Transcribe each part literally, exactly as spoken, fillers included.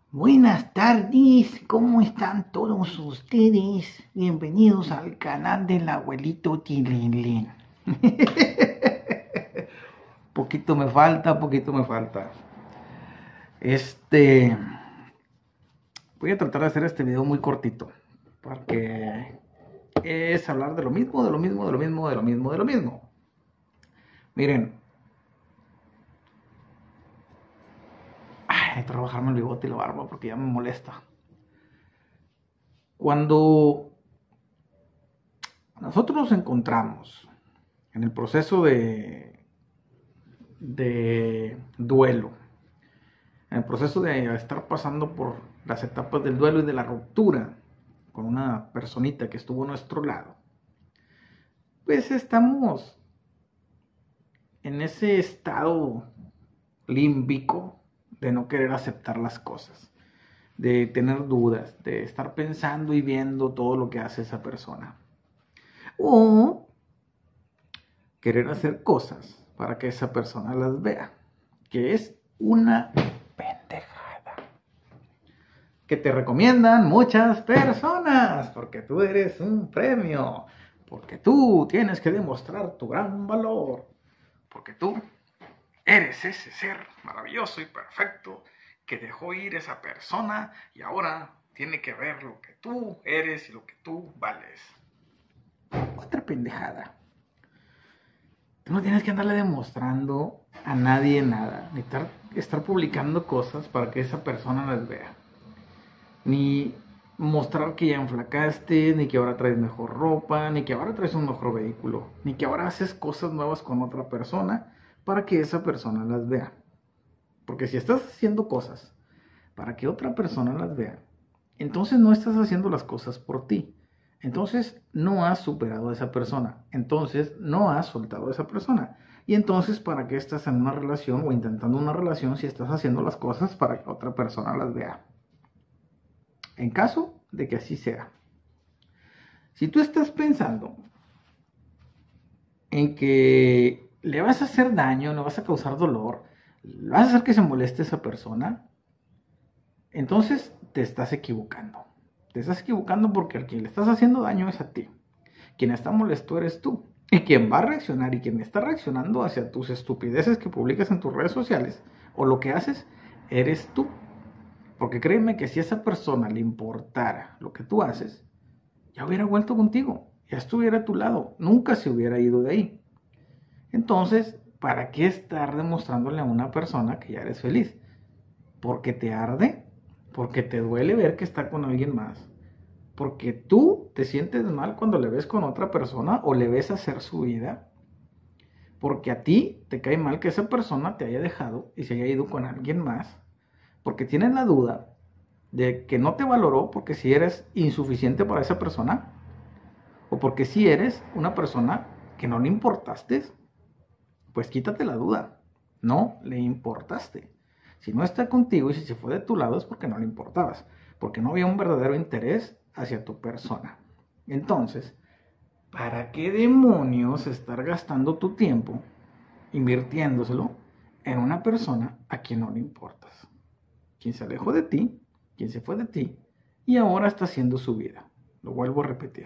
Buenas tardes, ¿cómo están todos ustedes? Bienvenidos al canal del abuelito Tililín. Poquito me falta, poquito me falta. Este, voy a tratar de hacer este video muy cortito, porque es hablar de lo mismo, de lo mismo, de lo mismo, de lo mismo, de lo mismo. Miren, ay, tengo que bajarme el bigote y la barba porque ya me molesta. Cuando nosotros nos encontramos en el proceso de, de duelo, en el proceso de estar pasando por las etapas del duelo y de la ruptura con una personita que estuvo a nuestro lado, pues estamos en ese estado límbico de no querer aceptar las cosas, de tener dudas, de estar pensando y viendo todo lo que hace esa persona, o querer hacer cosas para que esa persona las vea, que es una pendejada que te recomiendan muchas personas, porque tú eres un premio, porque tú tienes que demostrar tu gran valor, porque tú eres ese ser maravilloso y perfecto que dejó ir esa persona y ahora tiene que ver lo que tú eres y lo que tú vales. Otra pendejada. Tú no tienes que andarle demostrando a nadie nada, ni estar, estar publicando cosas para que esa persona las vea, ni mostrar que ya enflacaste, ni que ahora traes mejor ropa, ni que ahora traes un mejor vehículo, ni que ahora haces cosas nuevas con otra persona para que esa persona las vea. Porque si estás haciendo cosas para que otra persona las vea, entonces no estás haciendo las cosas por ti. Entonces no has superado a esa persona. Entonces no has soltado a esa persona. Y entonces, ¿para qué estás en una relación o intentando una relación si estás haciendo las cosas para que otra persona las vea? En caso de que así sea. Si tú estás pensando en que le vas a hacer daño, le vas a causar dolor, le vas a hacer que se moleste esa persona, entonces te estás equivocando. Te estás equivocando porque al quien le estás haciendo daño es a ti. Quien está molesto eres tú. Y quien va a reaccionar y quien está reaccionando hacia tus estupideces que publicas en tus redes sociales o lo que haces, eres tú. Porque créeme que si a esa persona le importara lo que tú haces, ya hubiera vuelto contigo, ya estuviera a tu lado, nunca se hubiera ido de ahí. Entonces, ¿para qué estar demostrándole a una persona que ya eres feliz? ¿Porque te arde? ¿Porque te duele ver que está con alguien más? ¿Porque tú te sientes mal cuando le ves con otra persona o le ves hacer su vida? ¿Porque a ti te cae mal que esa persona te haya dejado y se haya ido con alguien más? Porque tienes la duda de que no te valoró porque si eres insuficiente para esa persona, o porque si eres una persona que no le importaste, pues quítate la duda, no le importaste. Si no está contigo y si se fue de tu lado es porque no le importabas, porque no había un verdadero interés hacia tu persona. Entonces, ¿para qué demonios estar gastando tu tiempo invirtiéndoselo en una persona a quien no le importas? Quien se alejó de ti, quien se fue de ti y ahora está haciendo su vida. Lo vuelvo a repetir.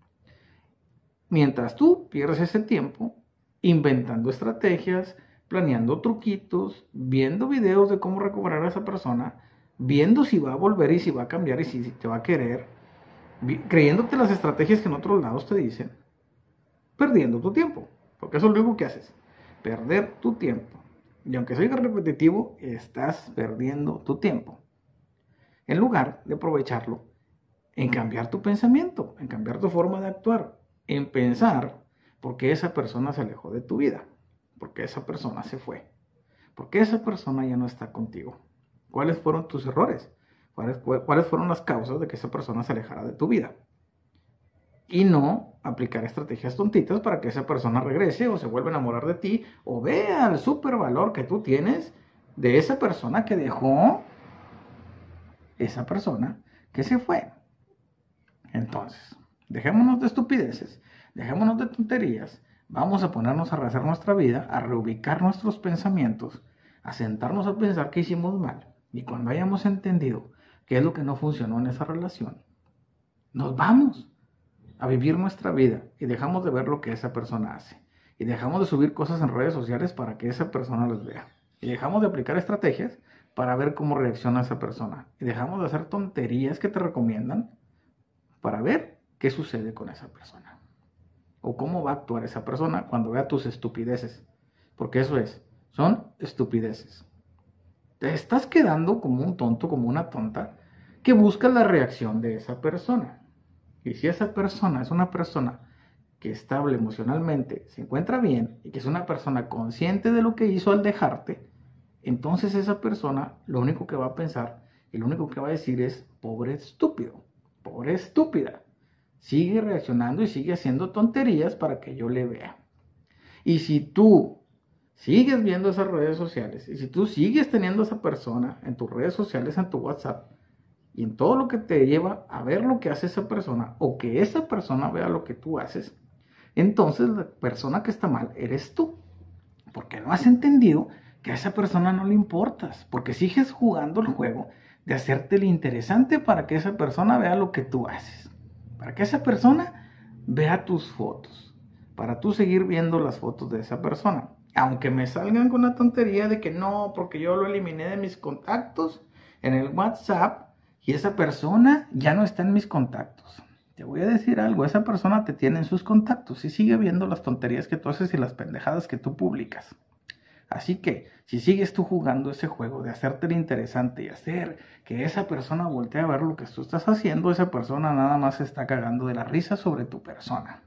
Mientras tú pierdes ese tiempo inventando estrategias, planeando truquitos, viendo videos de cómo recuperar a esa persona, viendo si va a volver y si va a cambiar y si te va a querer, creyéndote las estrategias que en otros lados te dicen, perdiendo tu tiempo, porque eso es lo único que haces, perder tu tiempo. Y aunque soy repetitivo, estás perdiendo tu tiempo. En lugar de aprovecharlo en cambiar tu pensamiento, en cambiar tu forma de actuar, en pensar por qué esa persona se alejó de tu vida, por qué esa persona se fue, por qué esa persona ya no está contigo. ¿Cuáles fueron tus errores? ¿Cuáles, cuáles fueron las causas de que esa persona se alejara de tu vida? Y no aplicar estrategias tontitas para que esa persona regrese o se vuelva a enamorar de ti o vea el super valor que tú tienes de esa persona que dejó, esa persona que se fue. Entonces, dejémonos de estupideces, dejémonos de tonterías, vamos a ponernos a rehacer nuestra vida, a reubicar nuestros pensamientos, a sentarnos a pensar que hicimos mal Y cuando hayamos entendido qué es lo que no funcionó en esa relación, nos vamos a vivir nuestra vida y dejamos de ver lo que esa persona hace. Y dejamos de subir cosas en redes sociales para que esa persona las vea. Y dejamos de aplicar estrategias para ver cómo reacciona esa persona. Y dejamos de hacer tonterías que te recomiendan para ver qué sucede con esa persona. O cómo va a actuar esa persona cuando vea tus estupideces. Porque eso es, son estupideces. Te estás quedando como un tonto, como una tonta, que busca la reacción de esa persona. Y si esa persona es una persona que estable emocionalmente, se encuentra bien y que es una persona consciente de lo que hizo al dejarte, entonces esa persona lo único que va a pensar y lo único que va a decir es, pobre estúpido, pobre estúpida, sigue reaccionando y sigue haciendo tonterías para que yo le vea. Y si tú sigues viendo esas redes sociales y si tú sigues teniendo a esa persona en tus redes sociales, en tu WhatsApp y en todo lo que te lleva a ver lo que hace esa persona o que esa persona vea lo que tú haces, entonces la persona que está mal eres tú, porque no has entendido que a esa persona no le importas, porque sigues jugando el juego de hacerte el interesante para que esa persona vea lo que tú haces, para que esa persona vea tus fotos, para tú seguir viendo las fotos de esa persona, aunque me salgan con la tontería de que no, porque yo lo eliminé de mis contactos en el WhatsApp y esa persona ya no está en mis contactos. Te voy a decir algo, esa persona te tiene en sus contactos y sigue viendo las tonterías que tú haces y las pendejadas que tú publicas. Así que, si sigues tú jugando ese juego de hacerte el interesante y hacer que esa persona voltee a ver lo que tú estás haciendo, esa persona nada más se está cagando de la risa sobre tu persona.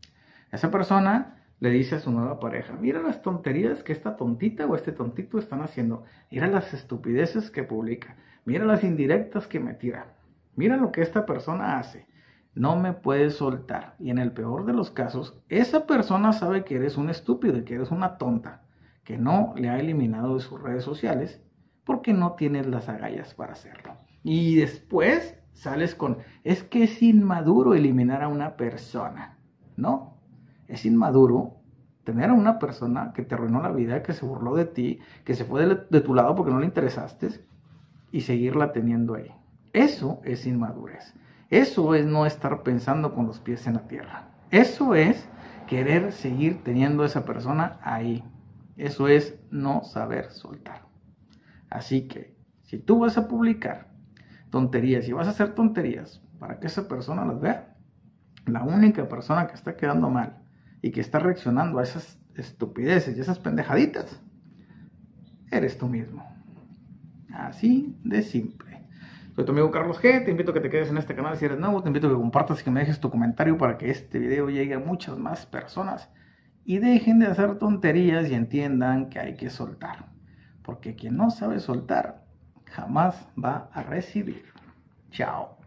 Esa persona le dice a su nueva pareja, mira las tonterías que esta tontita o este tontito están haciendo, mira las estupideces que publica, mira las indirectas que me tira, mira lo que esta persona hace. No me puedes soltar. Y en el peor de los casos, esa persona sabe que eres un estúpido y que eres una tonta, que no le ha eliminado de sus redes sociales porque no tienes las agallas para hacerlo. Y después sales con, es que es inmaduro eliminar a una persona. No, es inmaduro tener a una persona que te arruinó la vida, que se burló de ti, que se fue de, de tu lado porque no le interesaste y seguirla teniendo ahí. Eso es inmadurez. Eso es no estar pensando con los pies en la tierra. Eso es querer seguir teniendo a esa persona ahí. Eso es no saber soltar. Así que, si tú vas a publicar tonterías y vas a hacer tonterías para que esa persona las vea, la única persona que está quedando mal y que está reaccionando a esas estupideces y esas pendejaditas, eres tú mismo. Así de simple. Soy tu amigo Carlos G, te invito a que te quedes en este canal si eres nuevo, te invito a que compartas y que me dejes tu comentario para que este video llegue a muchas más personas y dejen de hacer tonterías y entiendan que hay que soltar, porque quien no sabe soltar jamás va a recibir. Chao.